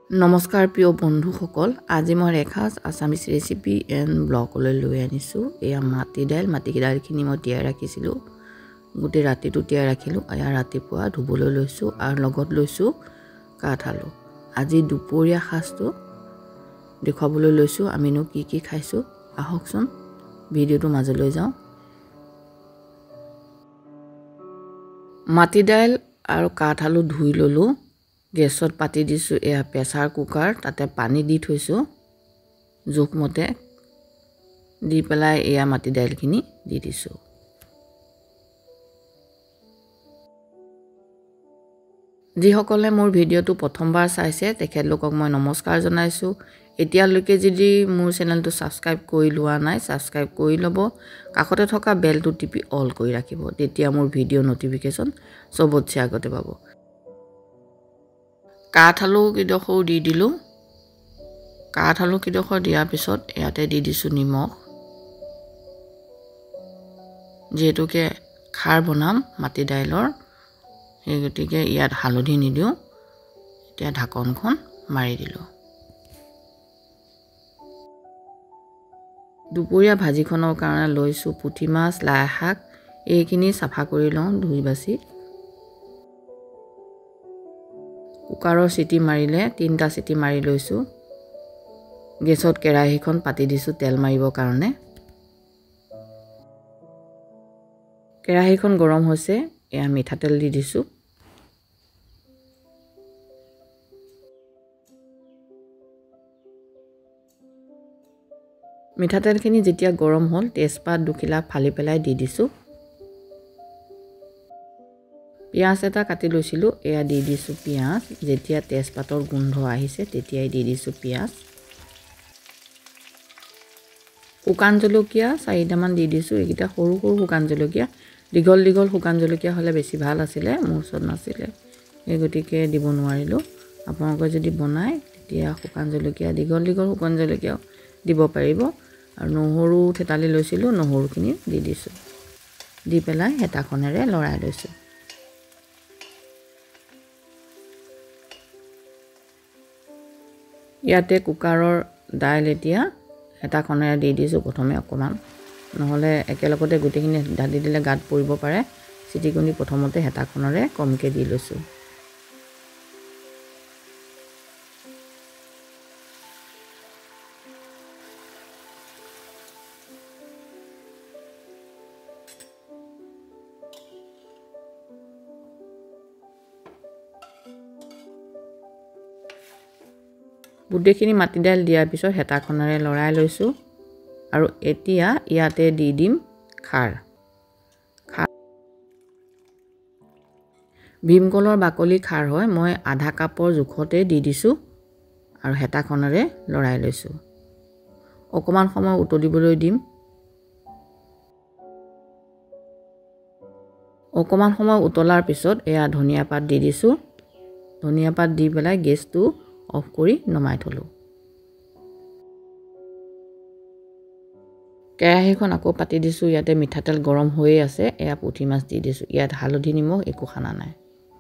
নমস্কাৰ প্ৰিয় বন্ধুসকল, আজি মই ৰেখাছ আছামিজ ৰেচিপি এণ্ড ব্লগলৈ লৈ আনিছোঁ। এয়া মাটি দাইলখিনি মই তিয়াই ৰাখিছিলোঁ, গোটেই ৰাতিটো তিয়াই ৰাখিলোঁ। এয়া ৰাতিপুৱা ধুবলৈ লৈছোঁ আৰু লগত লৈছোঁ কাঠআলু। আজি দুপৰীয়া সাজটো দেখুৱাবলৈ লৈছোঁ। আমিনো কি খাইছোঁ আহকচোন, ভিডিঅ'টো মাজলৈ যাওঁ। মাটি দাইল আৰু কাঠআলু ধুই ল'লোঁ, গেছত পাতি দিছোঁ। এয়া প্ৰেছাৰ কুকাৰ, তাতে পানী দি থৈছোঁ জোখমতে, দি পেলাই এয়া মাটি দাইলখিনি দি দিছোঁ। যিসকলে মোৰ ভিডিঅ'টো প্ৰথমবাৰ চাইছে তেখেতলোকক মই নমস্কাৰ জনাইছোঁ। এতিয়ালৈকে যদি মোৰ চেনেলটো ছাবস্ক্ৰাইব কৰি লোৱা নাই, ছাবস্ক্ৰাইব কৰি ল'ব, কাষতে থকা বেলটো টিপি অল কৰি ৰাখিব, তেতিয়া মোৰ ভিডিঅ' ন'টিফিকেশ্যন চবতছে আগতে পাব। কাঠআলু কেইডোখৰ দি দিলোঁ। কাঠআলু কেইডোখৰ দিয়াৰ পিছত ইয়াতে দি দিছোঁ নিমখ। যিহেতুকে খাৰ বনাম মাটি দাইলৰ, সেই গতিকে ইয়াত হালধি নিদিওঁ। এতিয়া ঢাকনখন মাৰি দিলোঁ। দুপৰীয়া ভাজিখনৰ কাৰণে লৈছোঁ পুঠি মাছ, লাই শাক, এইখিনি চাফা কৰি লওঁ ধুই বাছি। কুকাৰৰ চিটি মাৰিলে 3টা চিটি মাৰি লৈছোঁ। গেছত কেৰাহীখন পাতি দিছোঁ তেল মাৰিবৰ কাৰণে। কেৰাহীখন গৰম হৈছে, এয়া মিঠাতেল দি দিছোঁ। মিঠাতেলখিনি যেতিয়া গৰম হ'ল, তেজপাত দুখিলা ফালি পেলাই দি দিছোঁ। পিঁয়াজ এটা কাটি লৈছিলোঁ, এয়া দি দিছোঁ পিঁয়াজ। যেতিয়া তেজপাতৰ গোন্ধ আহিছে তেতিয়াই দি দিছোঁ পিঁয়াজ। শুকান জলকীয়া 4টামান দি দিছোঁ। এইকেইটা সৰু সৰু শুকান জলকীয়া, দীঘল শুকান জলকীয়া হ'লে বেছি ভাল আছিলে, মোৰ ওচৰত নাছিলে, সেই গতিকে দিব নোৱাৰিলোঁ। আপোনালোকে যদি বনায় তেতিয়া শুকান জলকীয়া, দীঘল শুকান জলকীয়াও দিব পাৰিব। আৰু নহৰু থেতালি লৈছিলোঁ, নহৰুখিনি দি দিছোঁ। দি পেলাই হেতাখনেৰে লৰাই লৈছোঁ। ইয়াতে কুকাৰৰ দাইল এতিয়া হেতাখনেৰে দি দিছোঁ প্ৰথমে অকণমান, নহ'লে একেলগতে গোটেইখিনি ঢালি দিলে গাত পৰিব পাৰে। চিটিকনি প্ৰথমতে হেতাখনেৰে কমকৈ দি লৈছোঁ। গোটেইখিনি মাটি দাইল দিয়াৰ পিছত হেতাখনেৰে লৰাই লৈছোঁ। আৰু এতিয়া ইয়াতে দি দিম খাৰ। ভীমকলৰ বাকলি খাৰ হয়, মই আধা কাপৰ জোখতে দি দিছোঁ আৰু হেতাখনেৰে লৰাই লৈছোঁ। অকণমান সময় উতলিবলৈ দিম। অকণমান সময় উতলাৰ পিছত এয়া ধনিয়া পাত দি দিছোঁ। ধনিয়া পাত দি পেলাই গেছটো অফ কৰি নমাই থলোঁ। কেৰাহীখন আকৌ পাতি দিছোঁ। ইয়াতে মিঠাতেল গৰম হৈয়ে আছে। এয়া পুঠি মাছ দি দিছোঁ। ইয়াত হালধি নিমখ একো সানা নাই।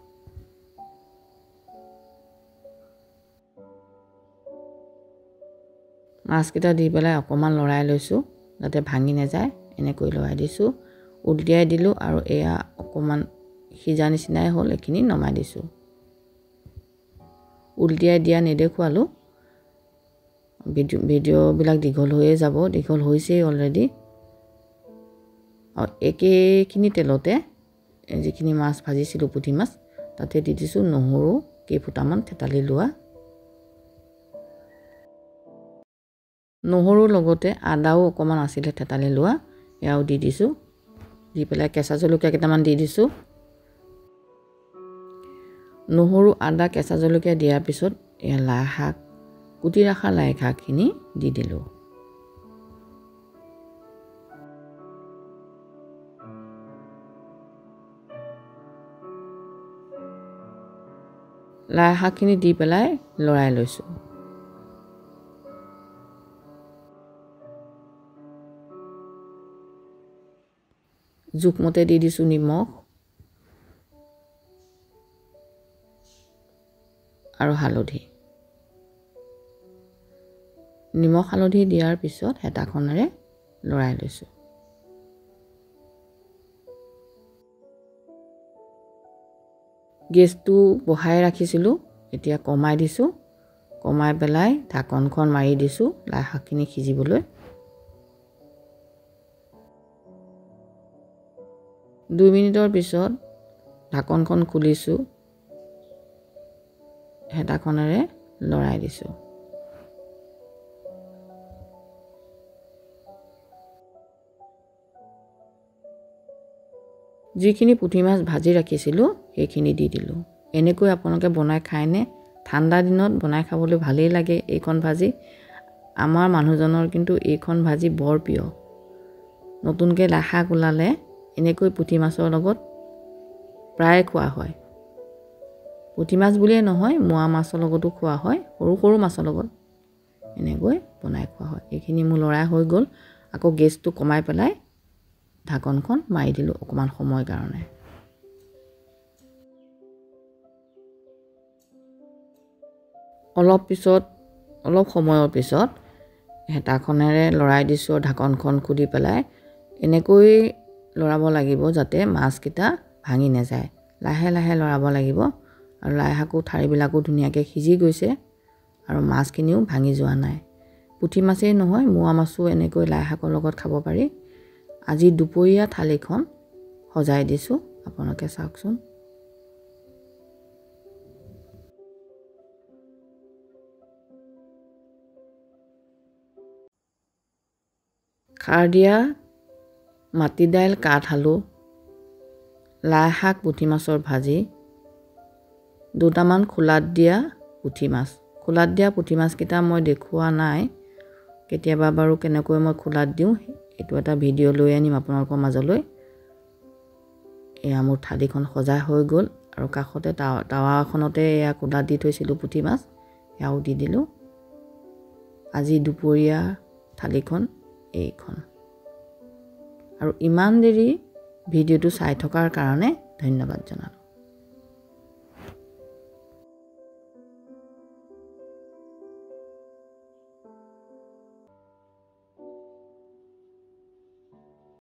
মাছকেইটা দি পেলাই অকণমান লৰাই লৈছোঁ যাতে ভাঙি নাযায়, এনেকৈ লৰাই দিছোঁ। উলটিয়াই দিলোঁ আৰু এয়া অকণমান সিজা নিচিনাই হ'ল, এইখিনি নমাই দিছোঁ। উলটিয়াই দিয়া নেদেখুৱালোঁ, ভিডিঅ'বিলাক দীঘল হৈয়ে যাব, দীঘল হৈছেই অলৰেডি। আৰু একেখিনি তেলতে যিখিনি মাছ ভাজিছিলোঁ পুঠি মাছ, তাতে দি দিছোঁ নহৰু কেইফুটামান থেতালি লোৱা। নহৰুৰ লগতে আদাও অকণমান আছিলে থেতালি লোৱা, এয়াও দি দিছোঁ। দি পেলাই কেঁচা জলকীয়া কেইটামান দি দিছোঁ। নহৰু, আদা, কেঁচা জলকীয়া দিয়াৰ পিছত এয়া লাই শাক, কুটি ৰখা লাই শাকখিনি দি দিলোঁ। লাই শাকখিনি দি পেলাই লৰাই লৈছোঁ। জোখমতে দি দিছোঁ নিমখ আৰু হালধি। নিমখ হালধি দিয়াৰ পিছত হেতাখনেৰে লৰাই লৈছোঁ। গেছটো বহাই ৰাখিছিলোঁ, এতিয়া কমাই দিছোঁ। কমাই পেলাই ঢাকনখন মাৰি দিছোঁ লাই শাকখিনি সিজিবলৈ। 2 মিনিটৰ পিছত ঢাকনখন খুলিছোঁ, হেতাখনেৰে লৰাই দিছোঁ। যিখিনি পুঠি মাছ ভাজি ৰাখিছিলোঁ সেইখিনি দি দিলোঁ। এনেকৈ আপোনালোকে বনাই খায়নে? ঠাণ্ডা দিনত বনাই খাবলৈ ভালেই লাগে এইখন ভাজি। আমাৰ মানুহজনৰ কিন্তু এইখন ভাজি বৰ প্ৰিয়। নতুনকৈ লাই শাক ওলালে এনেকৈ পুঠি মাছৰ লগত প্ৰায় খোৱা হয়। পুঠি মাছ বুলিয়ে নহয়, মোৱা মাছৰ লগতো খোৱা হয়, সৰু সৰু মাছৰ লগত এনেকৈ বনাই খোৱা হয়। এইখিনি মোৰ লৰাই হৈ গ'ল। আকৌ গেছটো কমাই পেলাই ঢাকনখন মাৰি দিলোঁ অকণমান সময়ৰ কাৰণে। অলপ সময়ৰ পিছত হেতাখনেৰে লৰাই দিছোঁ, ঢাকনখন খুলি পেলাই এনেকৈ লৰাব লাগিব যাতে মাছকেইটা ভাঙি নাযায়। লাহে লাহে লৰাব লাগিব। আৰু লাই শাকো ঠাৰিবিলাকো ধুনীয়াকৈ সিজি গৈছে আৰু মাছখিনিও ভাঙি যোৱা নাই। পুঠি মাছেই নহয়, মোৱা মাছো এনেকৈ লাই শাকৰ লগত খাব পাৰি। আজি দুপৰীয়া থালিখন সজাই দিছোঁ, আপোনালোকে চাওকচোন। খাৰ দিয়া মাটি দাইল, কাঠ আলু, লাই শাক, পুঠি মাছৰ ভাজি, দুটামান খোলাত দিয়া পুঠি মাছ। খোলাত দিয়া পুঠি মাছকেইটা মই দেখুওৱা নাই, কেতিয়াবা বাৰু কেনেকৈ মই খোলাত দিওঁ এইটো এটা ভিডিঅ' লৈ আনিম আপোনালোকৰ মাজলৈ। এয়া মোৰ থালিখন সজাই হৈ গ'ল আৰু কাষতে টাৱা এখনতে এয়া খোলাত দি থৈছিলোঁ পুঠি মাছ, সেয়াও দি দিলোঁ। আজি দুপৰীয়া থালিখন এইখন। আৰু ইমান দেৰি ভিডিঅ'টো চাই থকাৰ কাৰণে ধন্যবাদ জনালোঁ।